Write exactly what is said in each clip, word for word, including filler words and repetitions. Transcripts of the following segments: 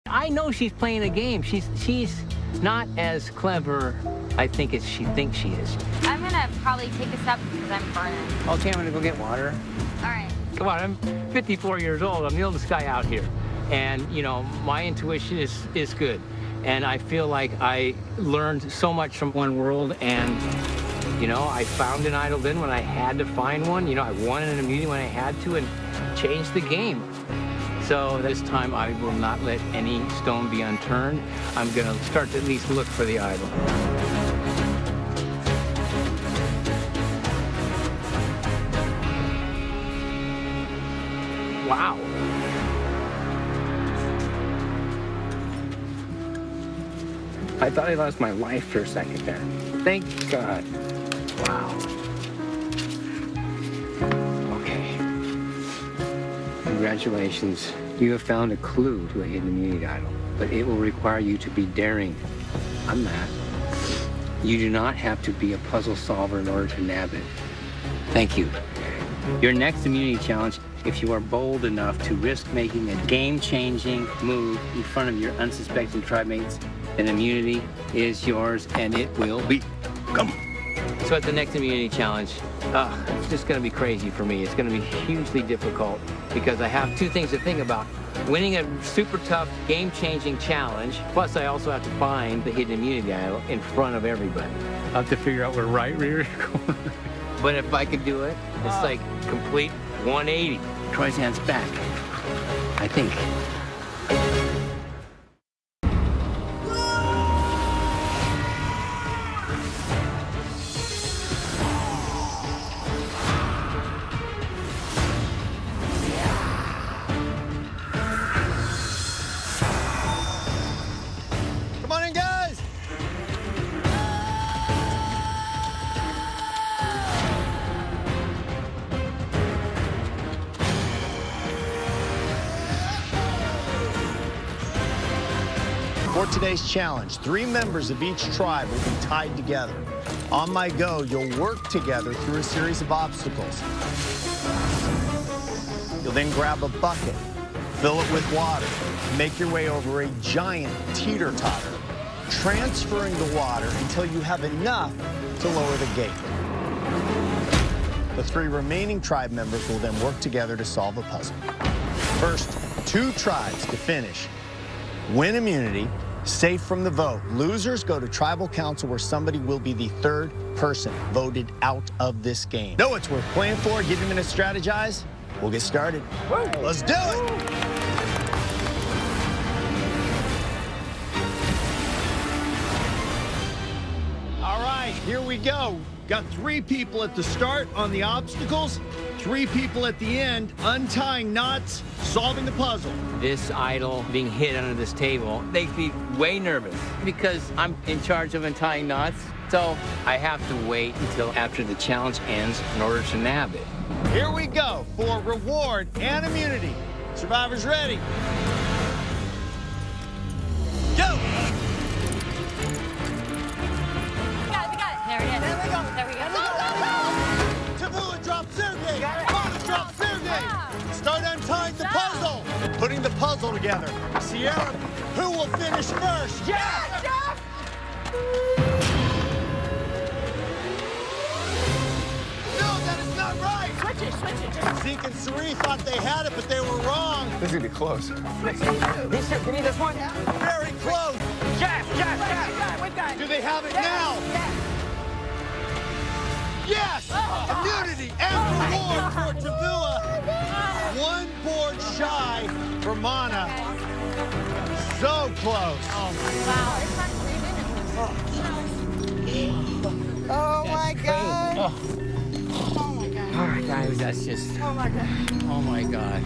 I know she's playing a game. She's she's not as clever, I think, as she thinks she is. I'm gonna probably take a step because I'm burning. Okay, I'm gonna go get water. All right. Come on, I'm fifty-four years old. I'm the oldest guy out here. And, you know, my intuition is, is good. And I feel like I learned so much from One World. And, you know, I found an idol then when I had to find one. You know, I won in a meeting when I had to and changed the game. So this time I will not let any stone be unturned. I'm going to start to at least look for the idol. Wow. I thought I lost my life for a second there. Thank God. Wow. Okay. Congratulations. You have found a clue to a hidden immunity idol, but it will require you to be daring. I'm that. You do not have to be a puzzle solver in order to nab it. Thank you. Your next immunity challenge, if you are bold enough to risk making a game-changing move in front of your unsuspecting tribe mates, then immunity is yours, and it will be. Come on. So at the next immunity challenge, uh, it's just going to be crazy for me. It's going to be hugely difficult because I have two things to think about. Winning a super tough, game-changing challenge, plus I also have to find the hidden immunity idol in front of everybody. I have to figure out where right rear corner. But if I could do it, it's like complete one eighty. Troy's hands back, I think. Come on in, guys! For today's challenge, three members of each tribe will be tied together. On my go, you'll work together through a series of obstacles. You'll then grab a bucket, fill it with water, make your way over a giant teeter-totter, transferring the water until you have enough to lower the gate. The three remaining tribe members will then work together to solve a puzzle. First, two tribes to finish win immunity, safe from the vote. Losers go to tribal council where somebody will be the third person voted out of this game. Know it's worth playing for? Give you a minute to strategize. We'll get started. Let's do it! All right, here we go. Got three people at the start on the obstacles, three people at the end untying knots, solving the puzzle. This idol being hid under this table makes me way nervous because I'm in charge of untying knots. So I have to wait until after the challenge ends in order to nab it. Here we go for reward and immunity. Survivors ready? Go! There it is. There we go. There we go. Go, go, go! Tabula drops Sergey. Mona drops Sergey. Start untying the puzzle. Putting the puzzle together. Sierra, who will finish first? Jeff! Jeff! No, that is not right. Switch it, switch it. Just... Zeke and Suri thought they had it, but they were wrong. This is gonna be close. This, give me this one. Very close. Jeff, Jeff, Jeff. We've got it, we've got it. Do they have it Yes, now? yes. Yes! Oh, Immunity and oh reward for Tabula. One board shy for Mana. So close. Wow, it's fun to breathe in. Oh my God. Oh. Oh my God. All right, guys, that's just, Oh my God. oh my God.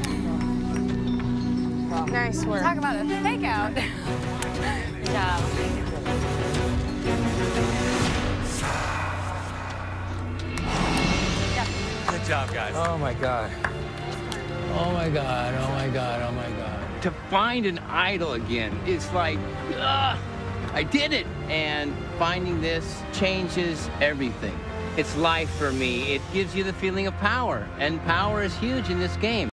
Nice work. Talk about a fake out. Good job. Good job, guys. Oh my God. Oh my God, oh my God, oh my God. To find an idol again, it's like, ugh, I did it. And finding this changes everything. It's life for me. It gives you the feeling of power, and power is huge in this game.